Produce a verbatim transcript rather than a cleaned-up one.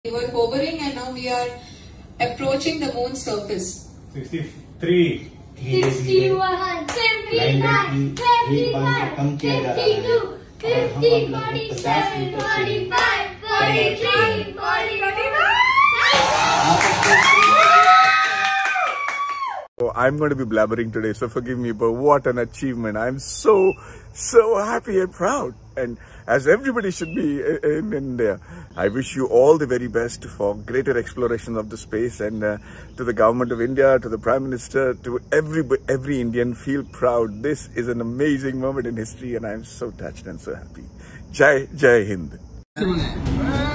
We were hovering and now we are approaching the moon's surface. sixty-three. sixty-one, fifty-nine, fifty-one, fifty-two, fifty, forty-seven, forty-five, forty-three, forty-four. Oh, I'm going to be blabbering today, so forgive me, but what an achievement. I'm so, so happy and proud. And as everybody should be in India, I wish you all the very best for greater exploration of the space, and uh, to the government of India, to the Prime Minister, to every, every Indian, feel proud. This is an amazing moment in history and I'm so touched and so happy. Jai, Jai Hind.